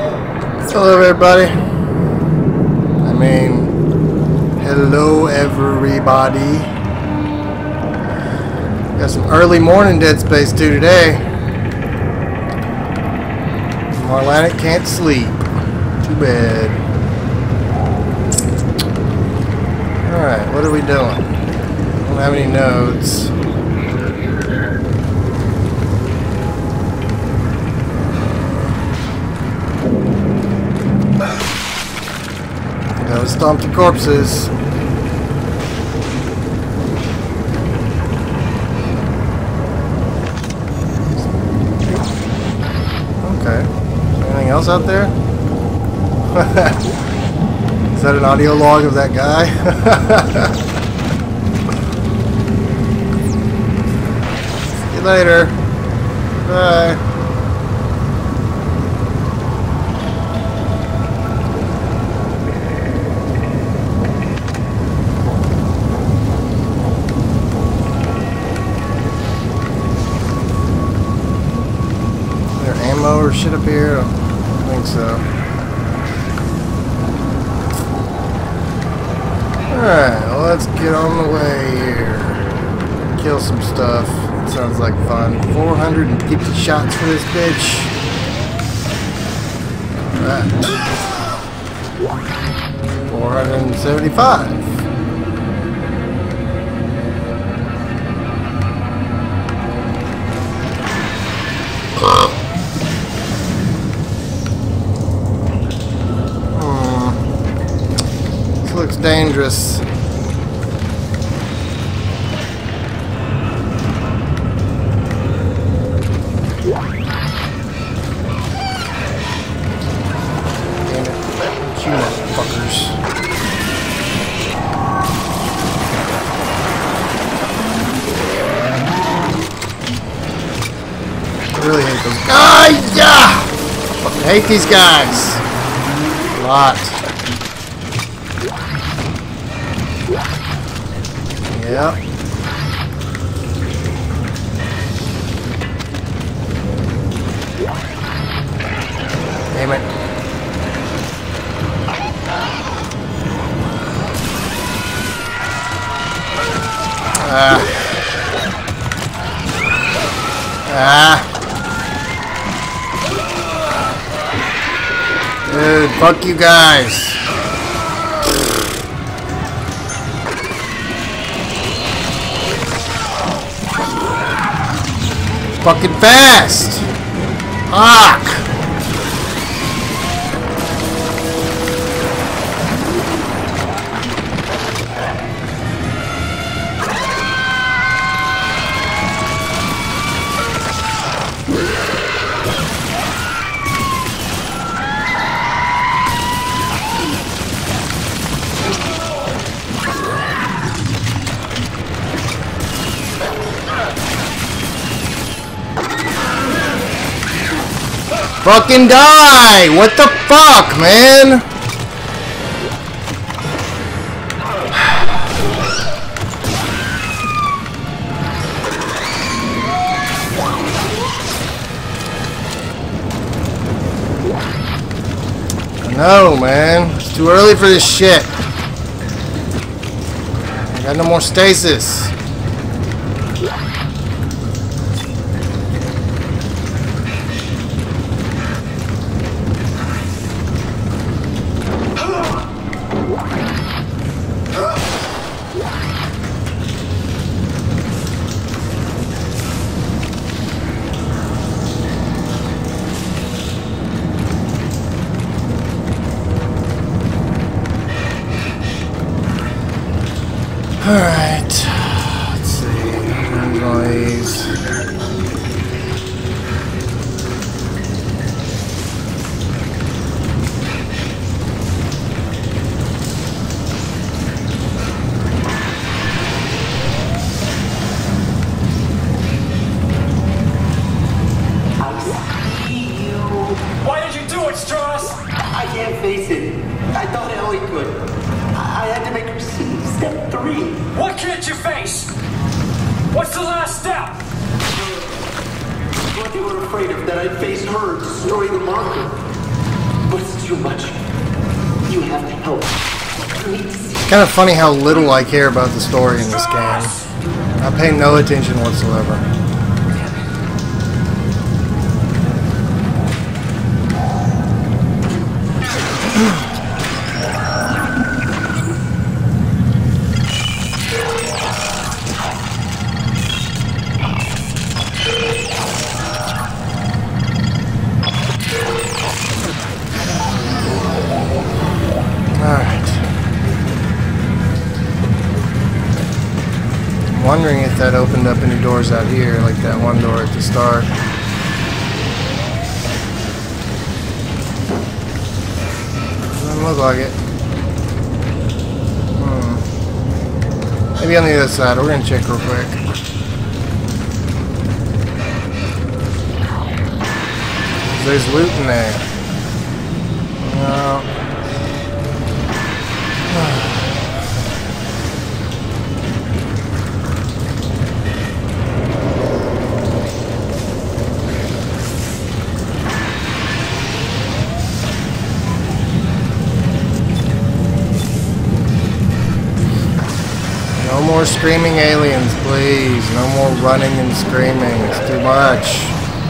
Hello everybody. I mean, hello everybody. Got some early morning Dead Space 2 today. Marlanik can't sleep. Too bad. Alright, what are we doing? Don't have any notes. Gotta stomp the corpses. Okay. Anything else out there? Is that an audio log of that guy? See you later. Bye. Or shit up here? I don't think so. Alright, well, let's get on the way here. Kill some stuff. That sounds like fun. 450 shots for this bitch. Alright. 475. Looks dangerous. Damn it. You motherfuckers. I really hate those guys. Yeah! I fucking hate these guys. A lot. Yep. Damn it. Dude, fuck you guys. Fucking fast! Fuck! Fucking die! What the fuck, man? No, man. It's too early for this shit. I got no more stasis. Alright, let's see, there's all these. Why did you do it, Strauss? I can't face it. I thought Ellie could. I had to make her see step 3. What can't you face? What's the last step? What they were afraid of, that I'd face her, destroy the marker. too much. You have to help. You need to see. Kind of funny how little I care about the story in this game. I pay no attention whatsoever. Wondering if that opened up any doors out here, like that one door at the start. Doesn't look like it. Maybe on the other side. We're gonna check real quick. There's loot in there. No. No more screaming aliens, please. No more running and screaming. It's too much.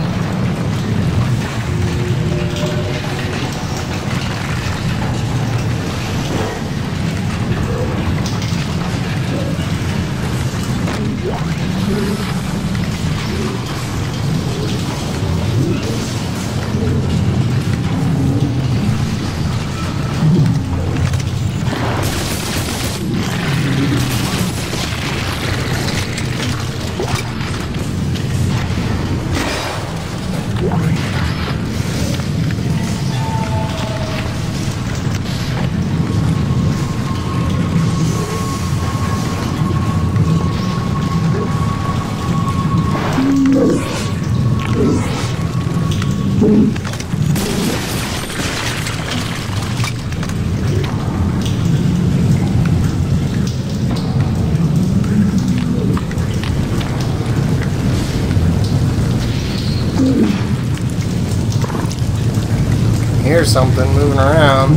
Here's something moving around.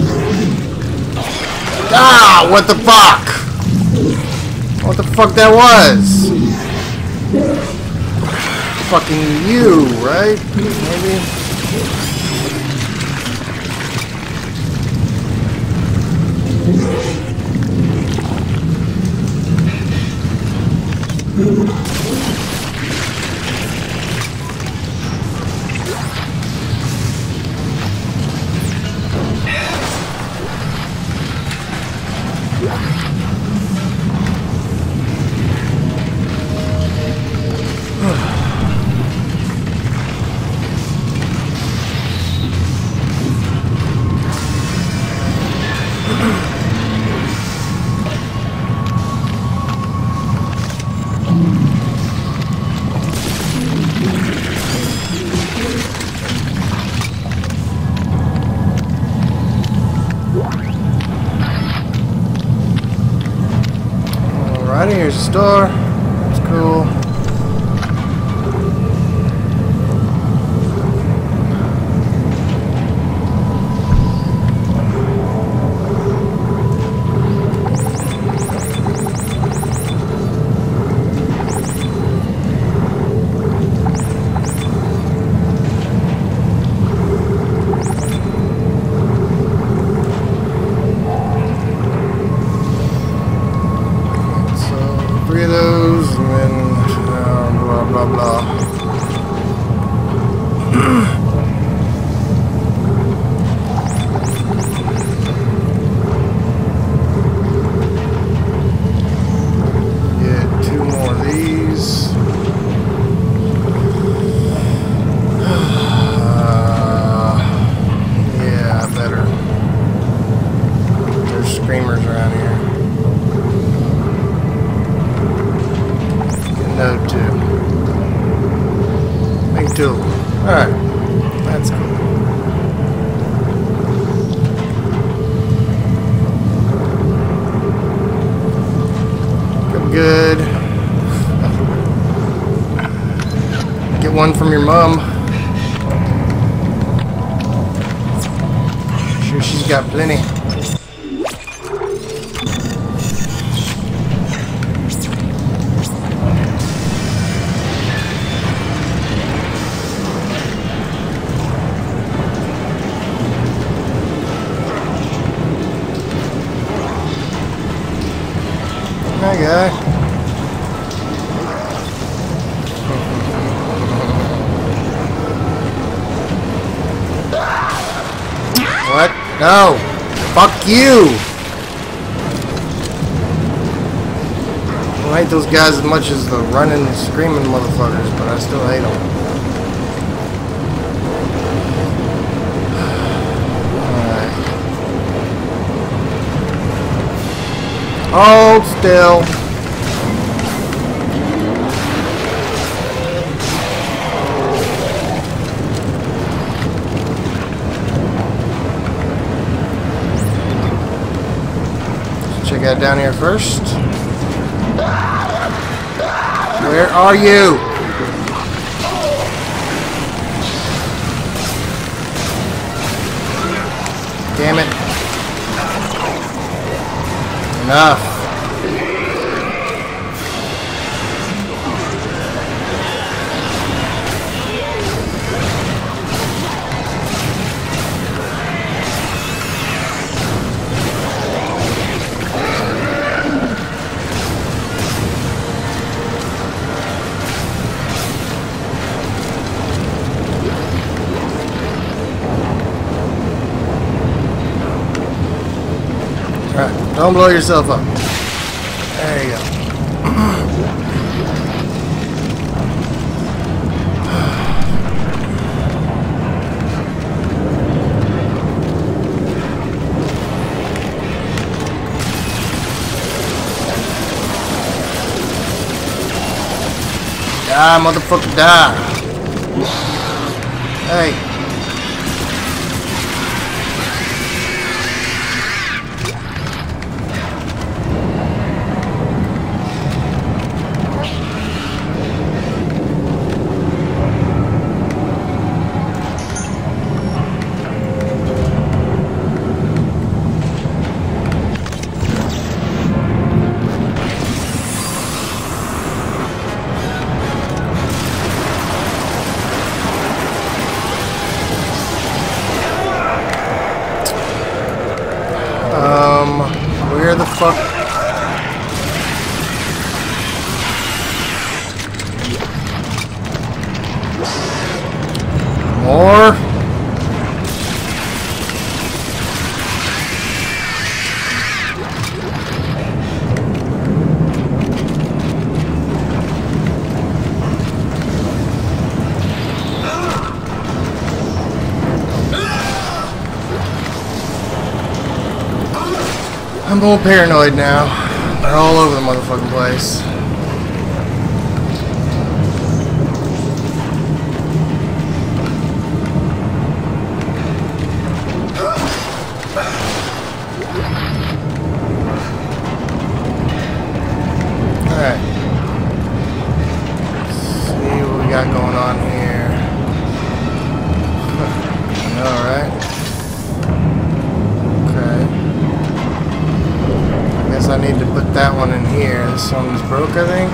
Ah! What the fuck? What the fuck that was? Fucking you, right? Maybe? Alrighty, here's the store. It's cool. Three of those, and then got plenty. Hi, guy. What? No! Fuck you! I don't hate those guys as much as the running and screaming motherfuckers, but I still hate them. Alright. Hold still. Check out down here first. Where are you? Damn it. Enough. Alright, don't blow yourself up. There you go. Die, motherfucker, die. Hey. Where the fuck? More? I'm a little paranoid now. They're all over the motherfucking place. Alright. See what we got going on here. I know, right? I need to put that one in here. This one's broke, I think.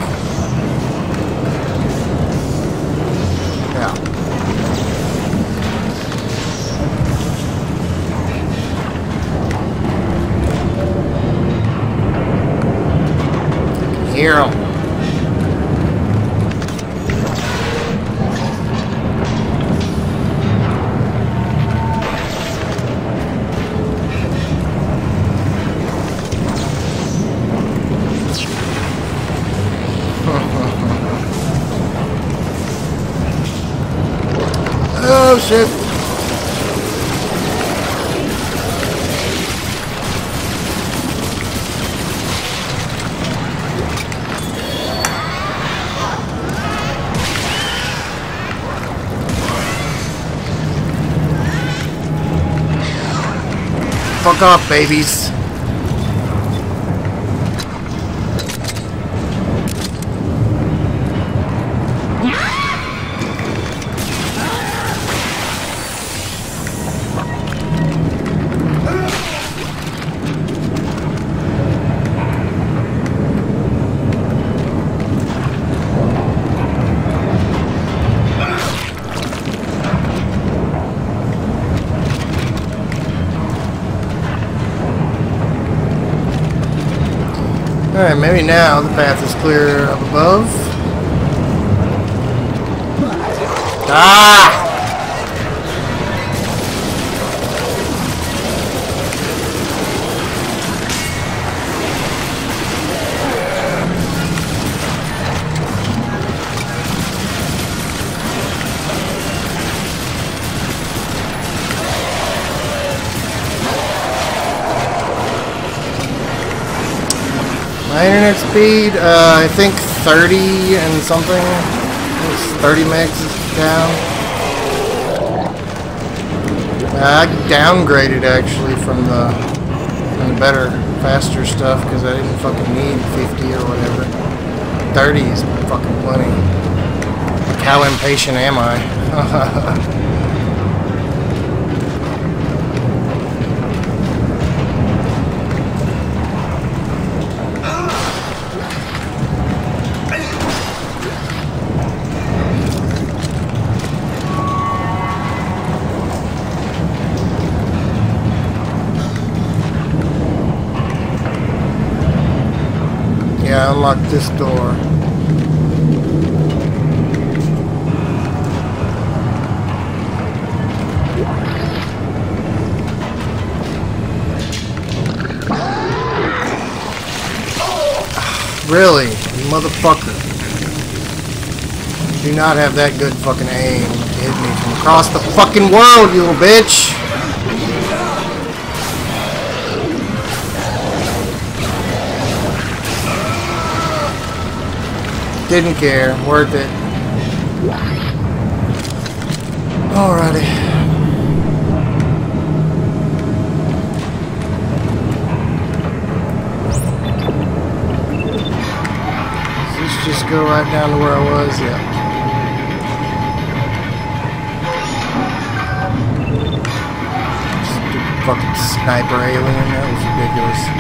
Yeah. Hear 'em. Oh shit. Fuck off, babies. Alright, maybe now the path is clear up above. Ah! My internet speed, I think 30 and something. It's 30 megs down. I downgraded actually from the better, faster stuff because I didn't fucking need 50 or whatever. 30 is fucking plenty. Like, how impatient am I? Yeah, unlock this door. Really? You motherfucker. Do not have that good fucking aim to hit me from across the fucking world, you little bitch! Didn't care. Worth it. Alrighty. Does this just go right down to where I was? Yeah. Stupid fucking sniper alien. That was ridiculous.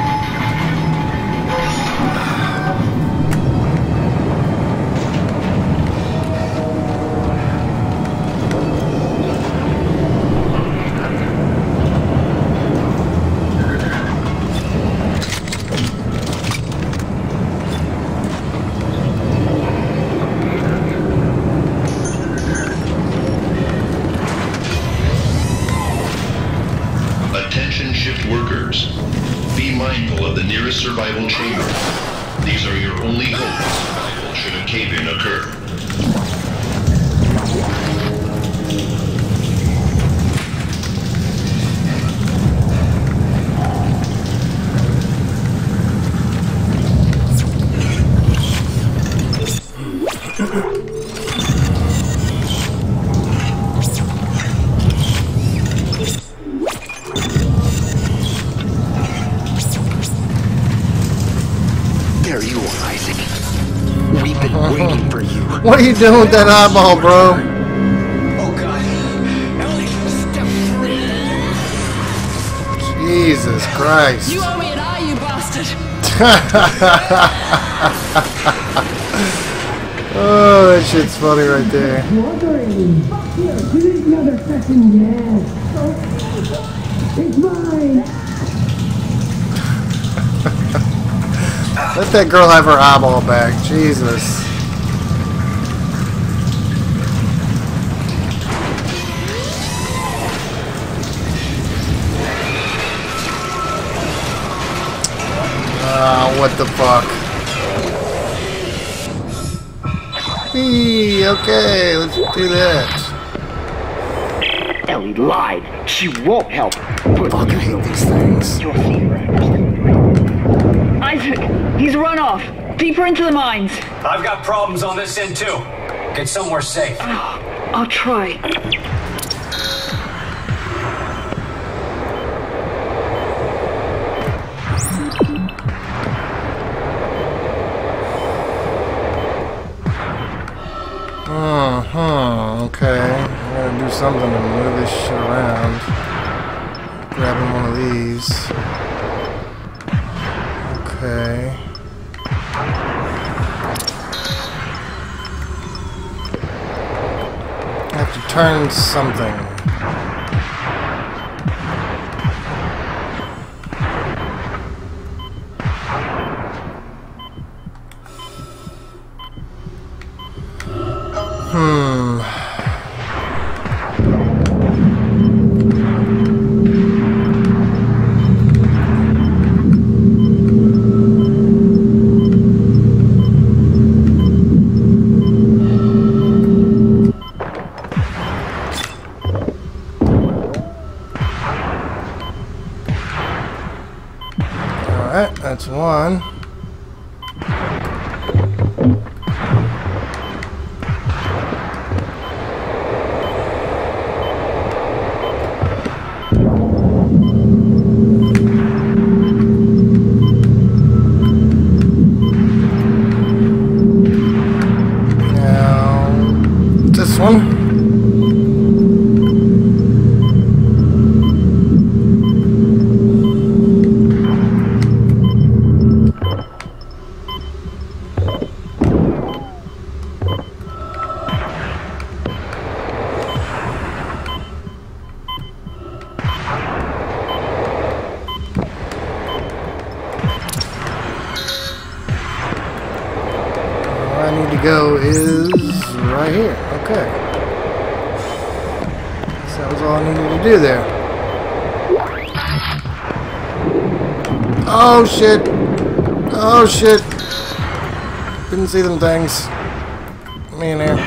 Survival chamber. These are your only hopes should a cave-in occur. What are you doing with that eyeball, bro? Oh God! Ellie, step free. Jesus Christ! You owe me an eye, you bastard! Oh, that shit's funny right there. It's mine. Let that girl have her eyeball back. Jesus. What the fuck? Hey, okay, let's do that. Ellie lied. She won't help. Fuck, I hate these things. You'll see her. Isaac, he's run off. Deeper into the mines. I've got problems on this end too. Get somewhere safe. I'll try. Okay. I gotta do something to move this shit around. Grabbing one of these. Okay. I have to turn something. Alright, that's one. Now, this one. Go is right here. Okay. So that was all I needed to do there. Oh shit! Oh shit! Didn't see them things. Me in there.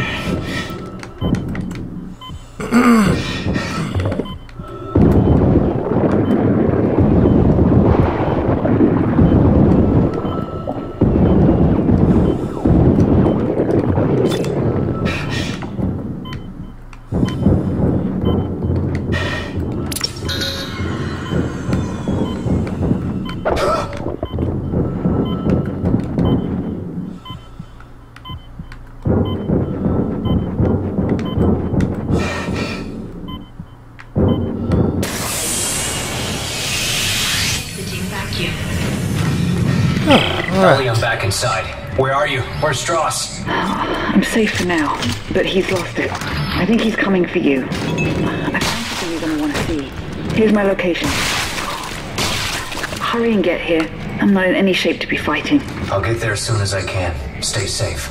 Ellie, I'm back inside. Where are you? Where's Strauss? I'm safe for now, but he's lost it. I think he's coming for you. I found something you're gonna want to see. Here's my location. Hurry and get here. I'm not in any shape to be fighting. I'll get there as soon as I can. Stay safe.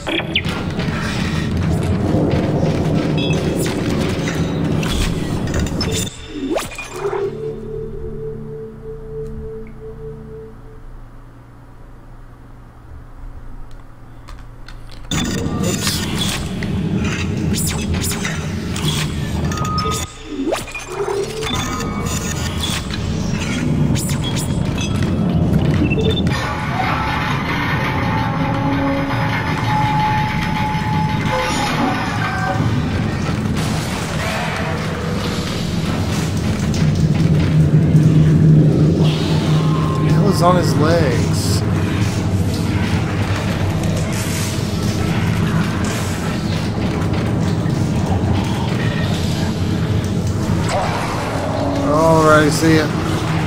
On his legs. Alright, see ya.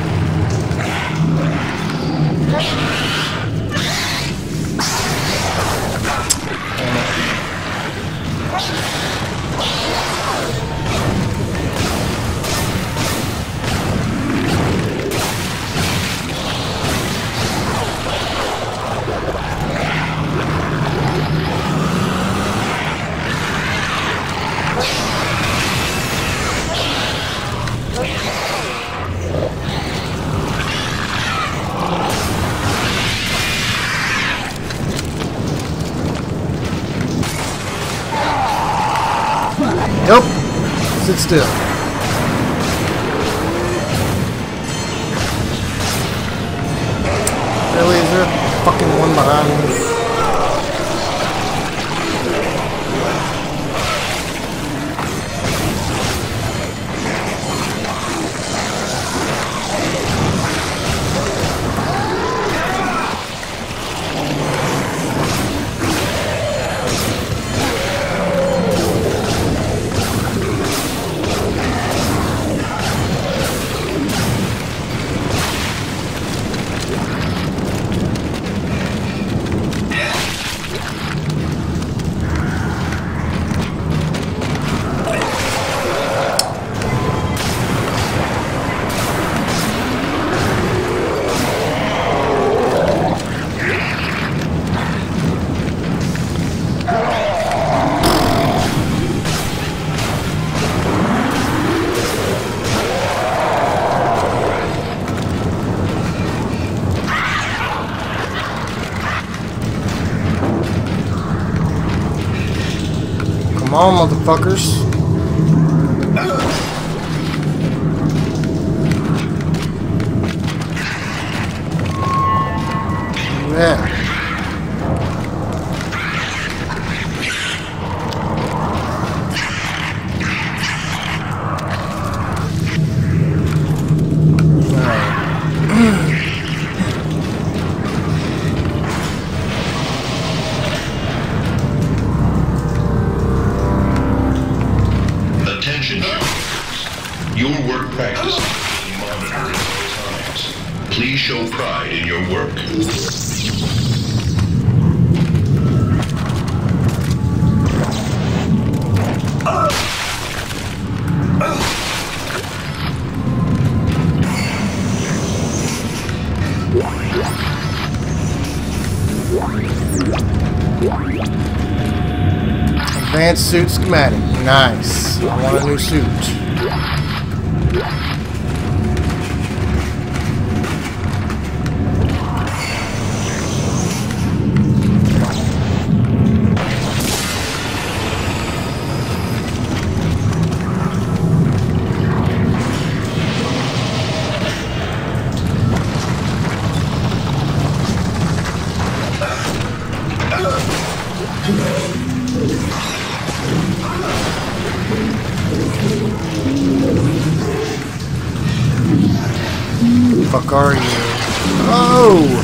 Nope. Sit still. Really? Is there a fucking one behind me? Come on, motherfuckers. Yeah. Attention, your work practice is being monitored at all times. Please show pride in your work. Advanced suit schematic. Nice. I want a new suit. Fuck are you? Oh!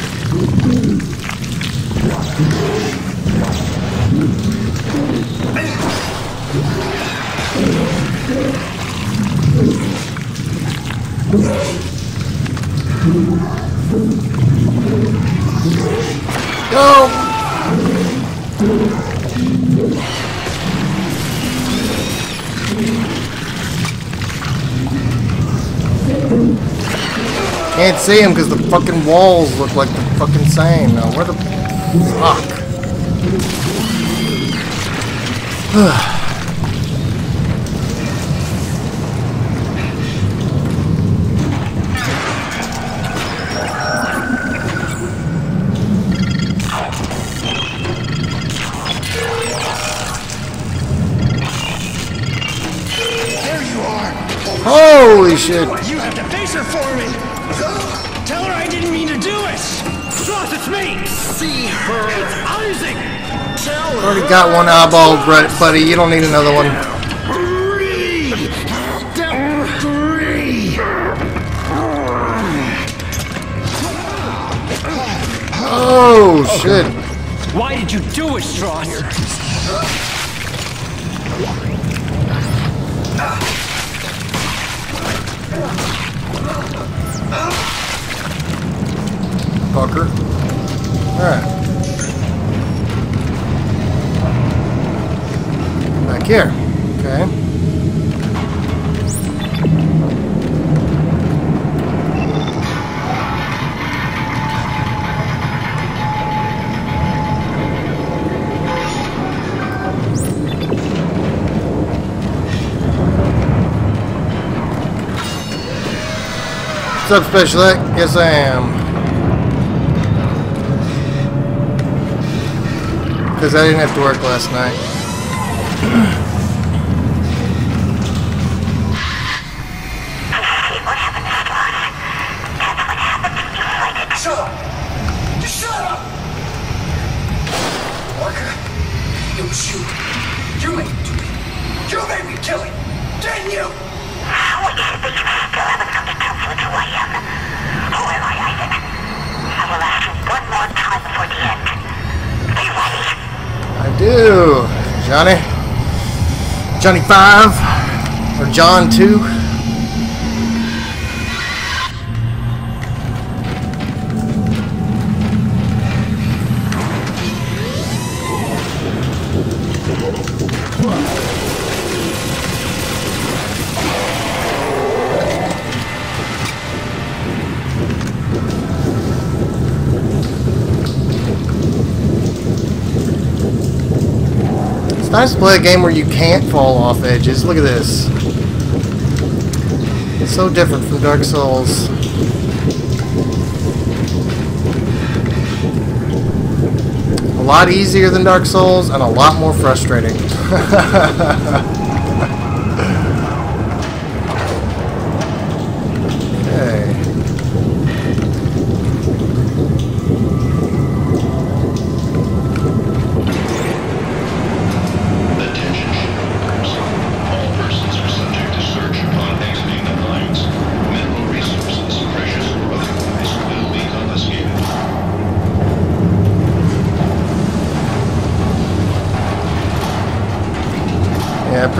Go! Can't see him because the fucking walls look like the fucking same. Now, where the fuck? There you are. Holy shit! You have to face her for me. Tell her I didn't mean to do it. Frost, it's me. See her. It's Isaac. Tell her. Already got one eyeball, buddy. You don't need another one. Oh shit! Why did you do it, Strauss? Fucker. Alright. Back here. Okay. What's up, Special Act? Yes, I am. Because I didn't have to work last night. Shut up! Just shut up! Walker, it was you. You made me do it. You made me kill him. Didn't you? How is it that you still haven't come to terms with who I am? Who am I, Isaac? I will ask you one more time before the end. Are you ready? I do. Johnny 5 or John 2. It's nice to play a game where you can't fall off edges. Look at this. It's so different from Dark Souls. A lot easier than Dark Souls and a lot more frustrating. Okay.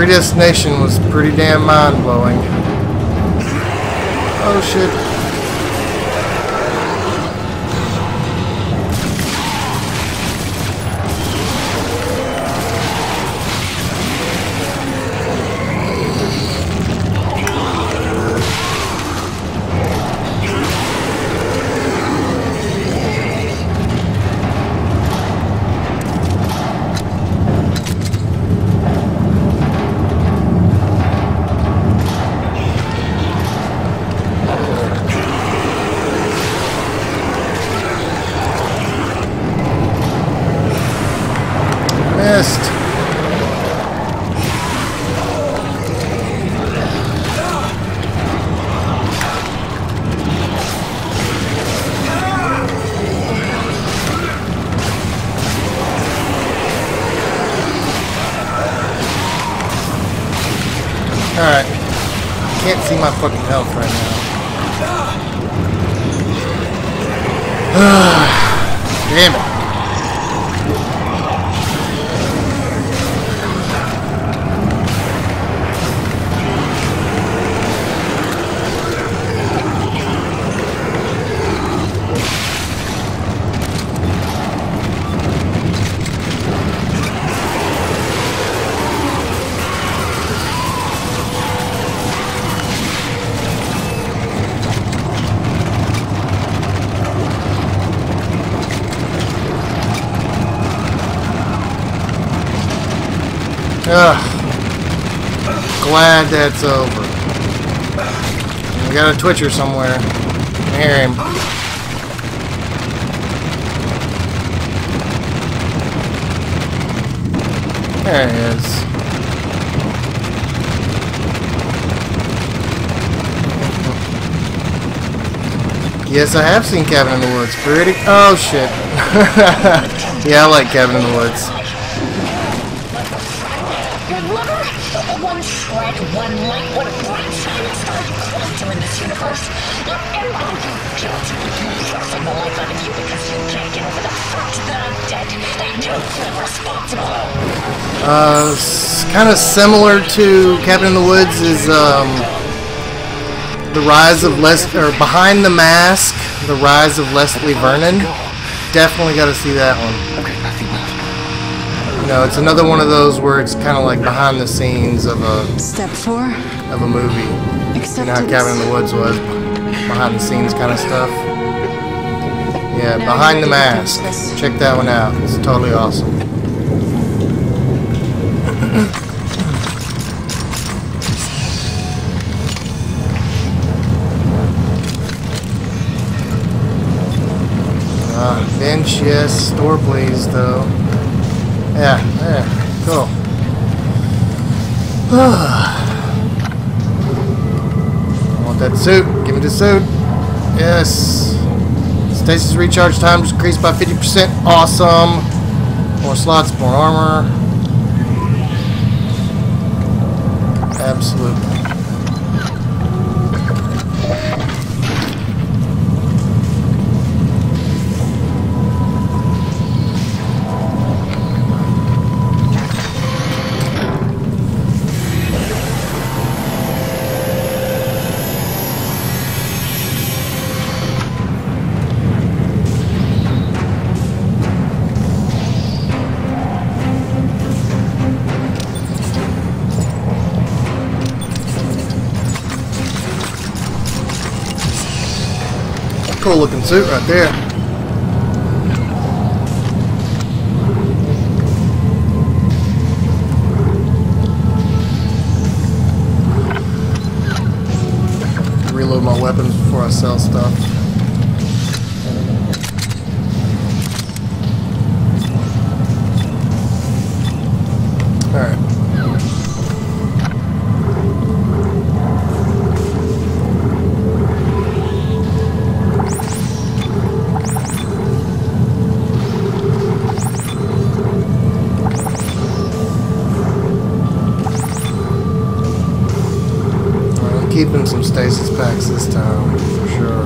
Predestination was pretty damn mind-blowing. Oh shit. Missed. Alright. Can't see my fucking health right now. Damn it. Glad that's over. We got a Twitcher somewhere. I hear him. There he is. Yes, I have seen Cabin in the Woods. Pretty. Oh shit. Yeah, I like Cabin in the Woods. One shred, one light, one bright shining star you cling to in this universe. Not everyone you killed. Forcing the life out of you because you can't get over the fact that I'm dead and you're responsible. Kind of similar to Cabin in the Woods is the rise of Behind the Mask, the rise of Leslie Vernon. Definitely got to see that one. Okay, nothing left. You know, it's another one of those where it's kind of like behind the scenes of a Step 4. Of a movie. You know how Cabin in the Woods was, behind the scenes kind of stuff. Yeah, Behind the Mask. Check that one out. It's totally awesome. Bench, yes. Store, please, though. Yeah, cool. I want that suit. Give me the suit. Yes. Stasis recharge time just increased by 50%. Awesome. More slots, more armor. Absolutely. Cool looking suit right there. Reload my weapons before I sell stuff. Alright. Keeping some stasis packs this time, for sure.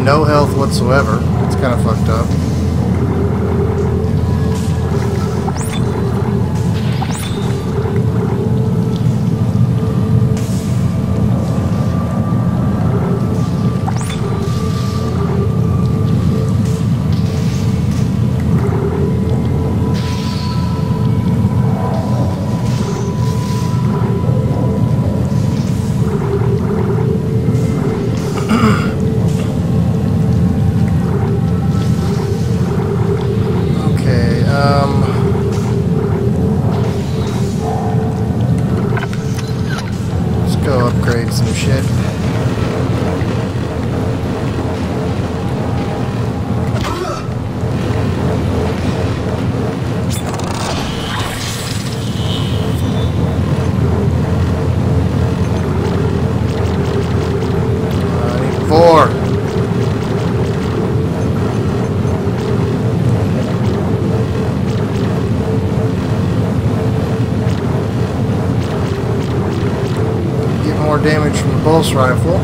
no health whatsoever. It's kind of fucked up. Some shit. I need 4. More damage from the pulse rifle.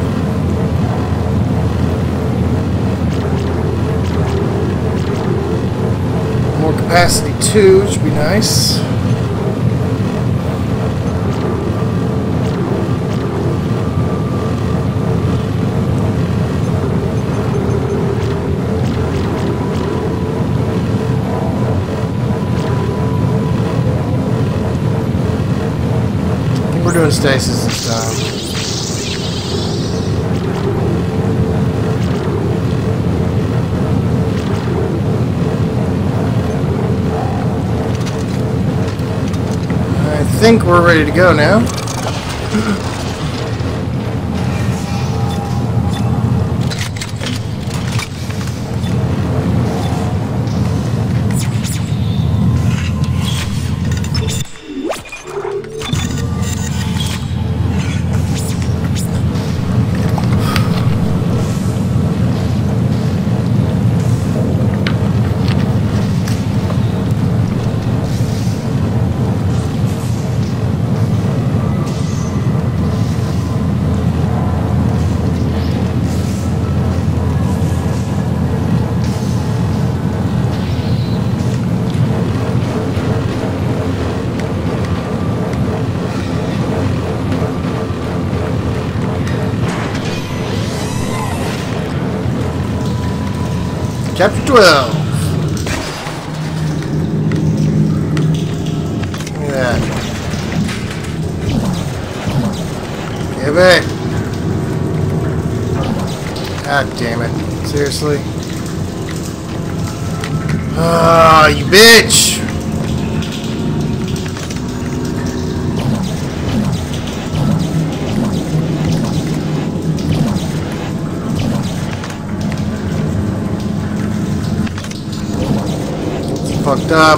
More capacity too, which would be nice. I think we're doing stasis this time. I think we're ready to go now. Chapter 12. Look at that. Give it. God damn it. Seriously? Ah, you bitch! Fucked up.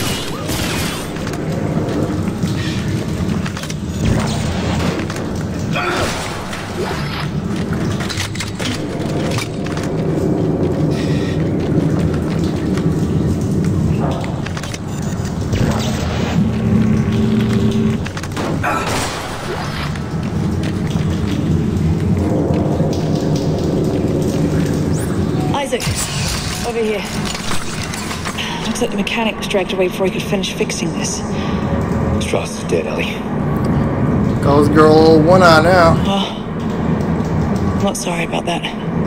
Isaac, over here. Looks like the mechanic was dragged away before he could finish fixing this. Strauss is dead, Ellie. Call this girl a little one-eye now. Oh, I'm not sorry about that.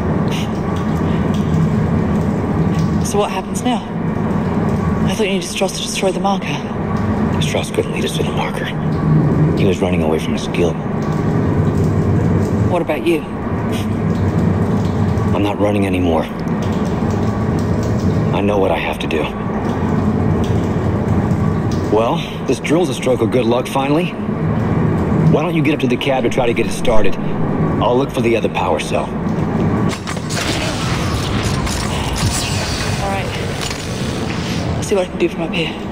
So what happens now? I thought you needed Strauss to destroy the marker. Strauss couldn't lead us to the marker. He was running away from his guild. What about you? I'm not running anymore. I know what I have to do. Well, this drill's a stroke of good luck finally. Why don't you get up to the cab to try to get it started? I'll look for the other power cell. All right. I'll see what I can do from up here.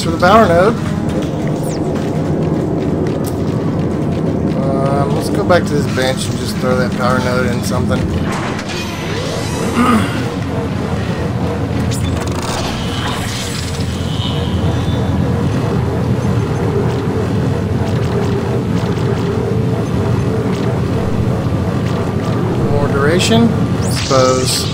for the power node. Let's go back to this bench and just throw that power node in something. More duration, I suppose.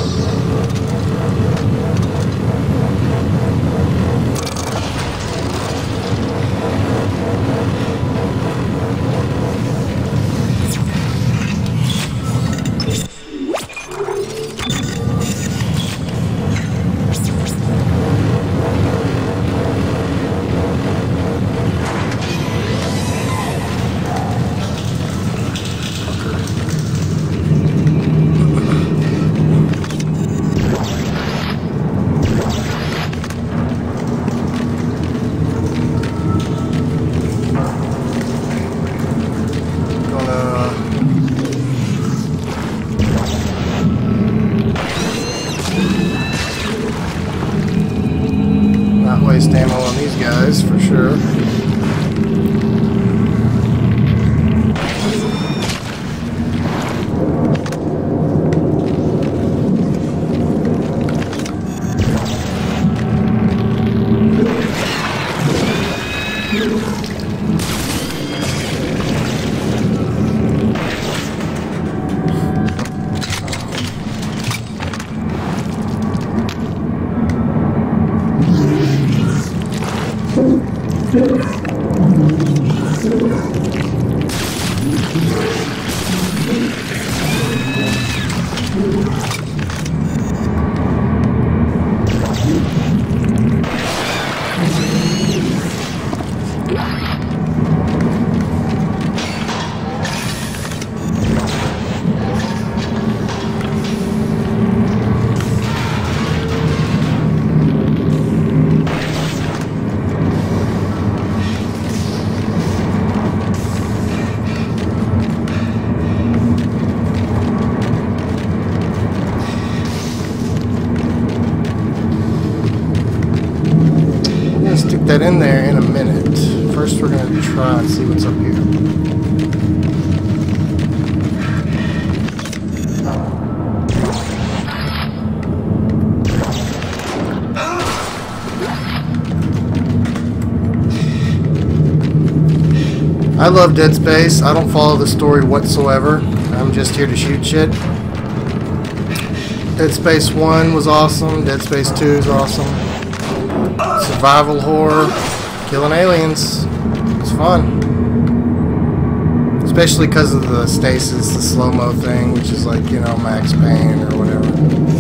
Waste ammo on these guys for sure. Stick that in there in a minute. First we're going to try and see what's up here. I love Dead Space. I don't follow the story whatsoever. I'm just here to shoot shit. Dead Space 1 was awesome. Dead Space 2 is awesome. Survival horror, killing aliens. It's fun. Especially because of the stasis, the slow-mo thing, which is like, you know, Max Payne or whatever.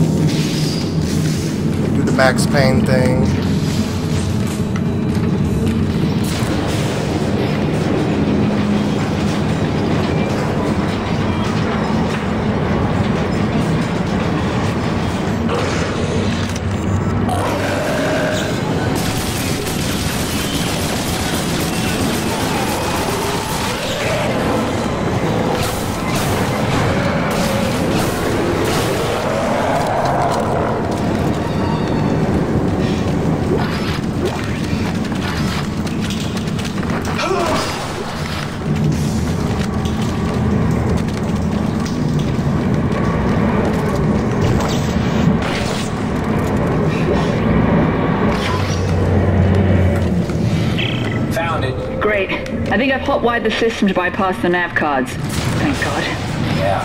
Do the Max Payne thing. Great. I think I've hot-wired the system to bypass the nav cards. Thank God. Yeah.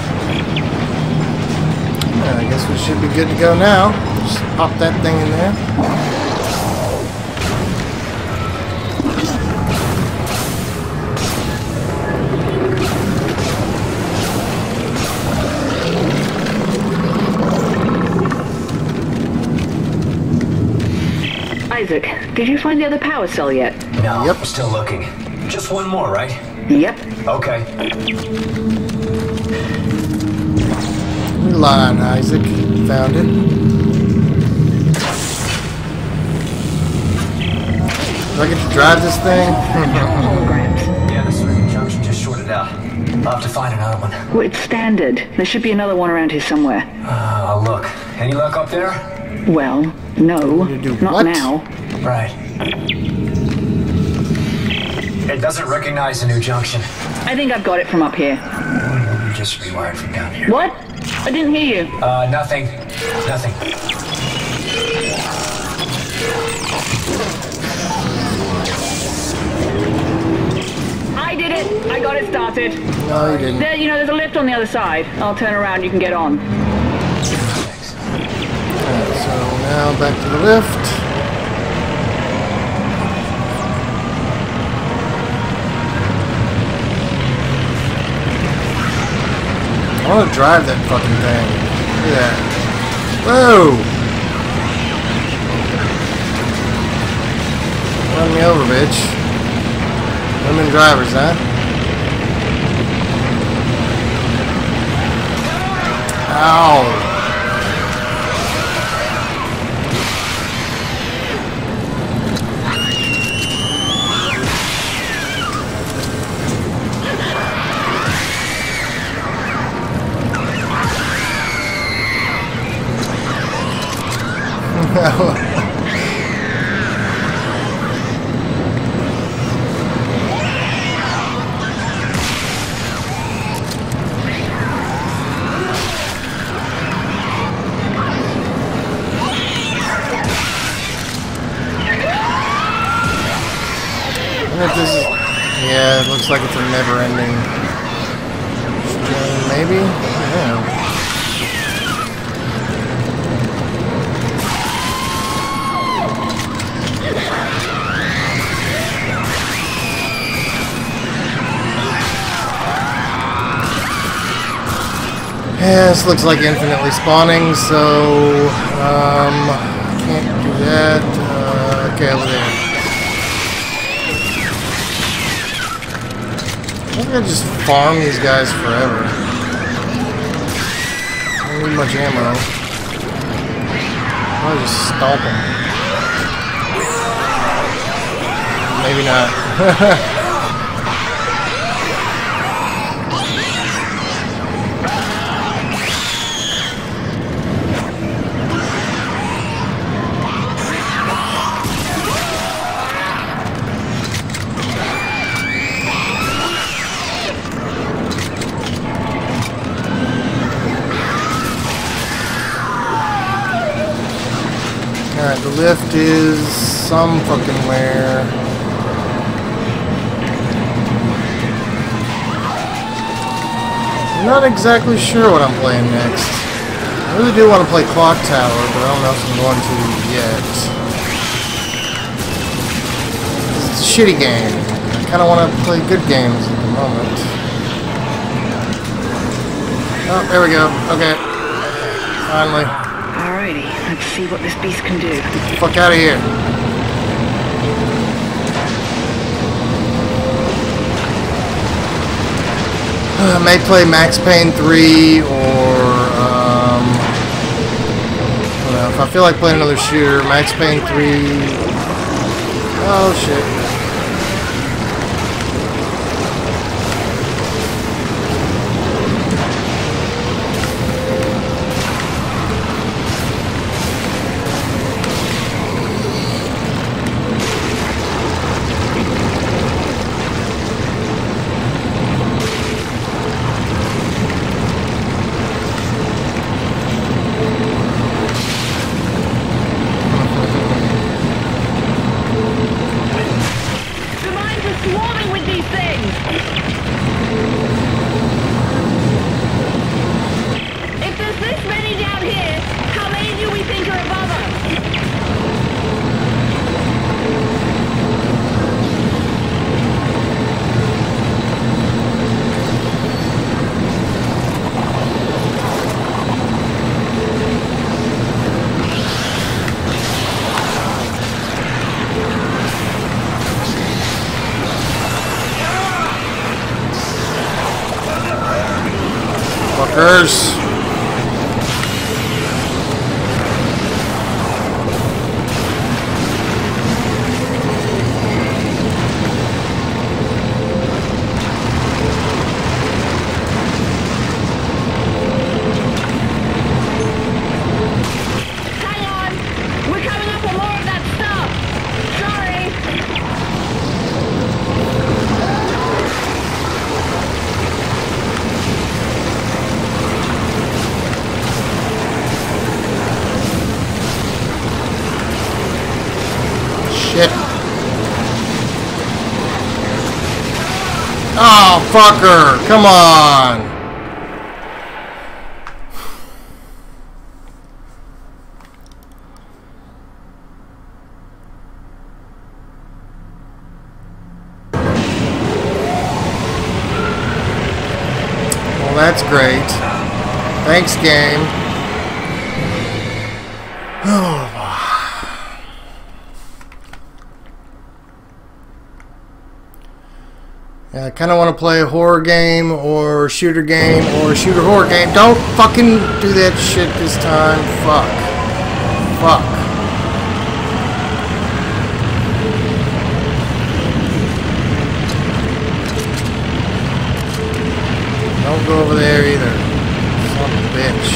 I guess we should be good to go now. Just pop that thing in there. Isaac, did you find the other power cell yet? No, Yep. I'm still looking. Just one more, right? Yep. Okay. Rely on Isaac. Found it. Do I get to drive this thing? Holograms. Yeah, the circuit junction just shorted out. I'll have to find another one. Well, it's standard. There should be another one around here somewhere. I'll look. Any luck up there? Well, no. You do Not what? now. Right. It doesn't recognize a new junction. I think I've got it from up here. You just rewired from down here. What? I didn't hear you. Nothing. Nothing. I did it. I got it started. No, you didn't. There, there's a lift on the other side. I'll turn around. You can get on. Alright, so now back to the lift. I want to drive that fucking thing. Look at that. Whoa! Run me over, bitch. Women drivers, huh? Ow! Yeah, it looks like it's a never-ending stream, maybe? Yeah. Yeah, this looks like infinitely spawning, so can't do that. Okay, over there. I think I just farm these guys forever. I don't need much ammo. I'll just stomp them. Maybe not. Alright, the lift is some fucking where. I'm not exactly sure what I'm playing next. I really do want to play Clock Tower, but I don't know if I'm going to yet. It's a shitty game. I kind of want to play good games at the moment. Oh, there we go. Okay. Finally. Alrighty, let's see what this beast can do. Get the fuck out of here. I may play Max Payne 3 or, I don't know, if I feel like playing another shooter, Max Payne 3. Oh shit. Fuckers. Shit. Oh, fucker. Come on. Well, that's great. Thanks, game. Oh. Yeah, I kind of want to play a horror game or shooter game or shooter horror game. Don't fucking do that shit this time. Fuck. Fuck. Don't go over there either. Son of a bitch.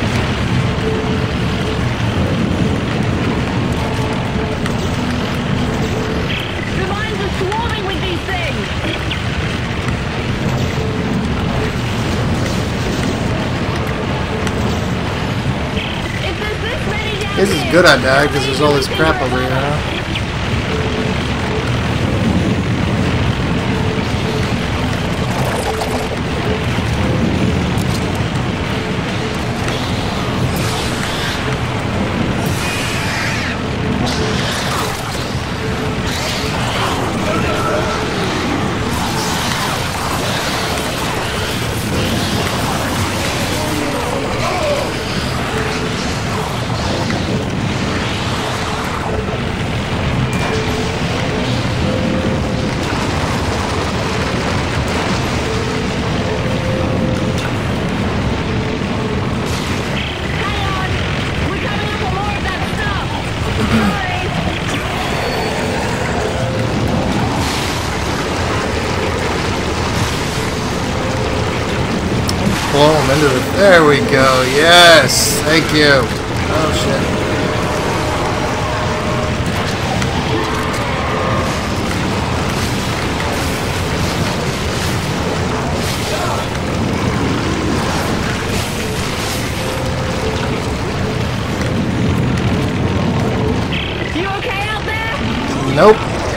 The mines are swarming with these things! If there's this many down This is here, good I died because there's all this crap over here, huh? Blow them into the... There we go. Yes. Thank you. Oh, shit. You okay out there? Nope.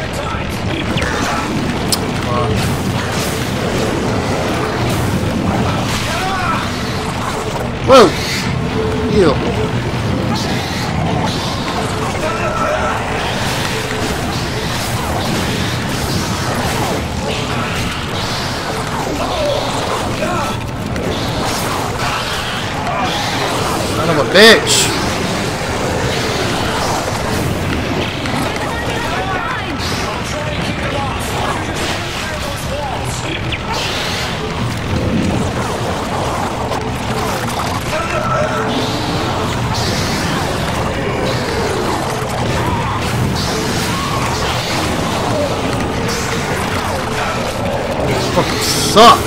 Whoa! Heal. Son of a bitch! Fucking suck.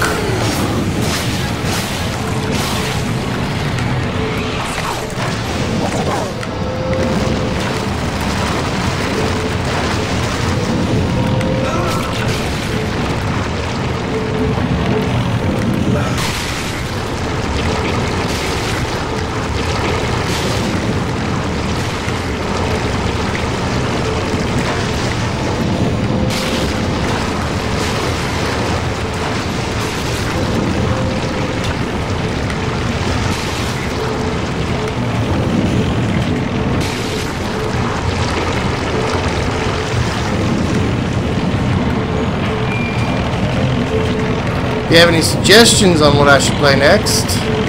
If you have any suggestions on what I should play next,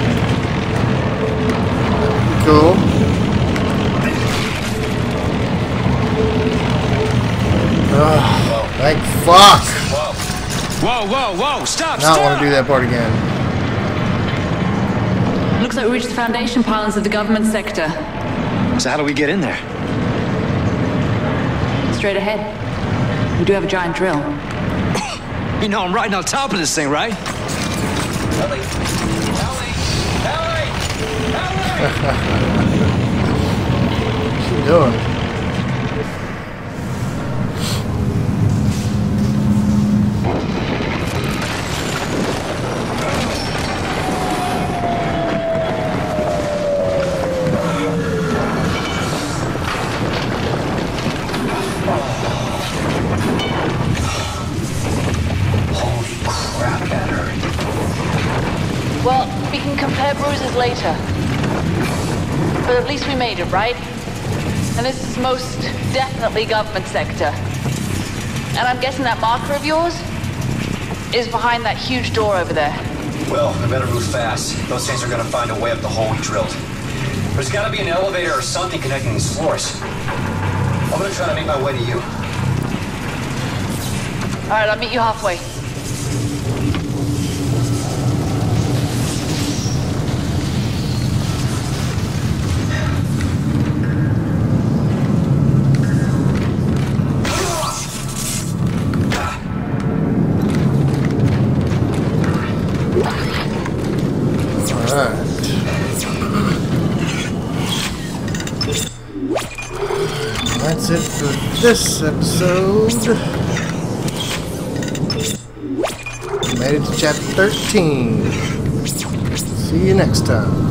that'd be cool. Oh, thank fuck! Whoa, whoa, whoa! Stop! Not want to do that part again. Looks like we reached the foundation pylons of the government sector. So how do we get in there? Straight ahead. We do have a giant drill. You know I'm right on top of this thing, right? Ellie! Ellie! What's she doing? years later. But at least we made it, right? And this is most definitely government sector. And I'm guessing that marker of yours is behind that huge door over there. Well, we better move fast. Those things are gonna find a way up the hole we drilled. There's gotta be an elevator or something connecting these floors. I'm gonna try to make my way to you. Alright, I'll meet you halfway. That's it for this episode. Made it to chapter 13. See you next time.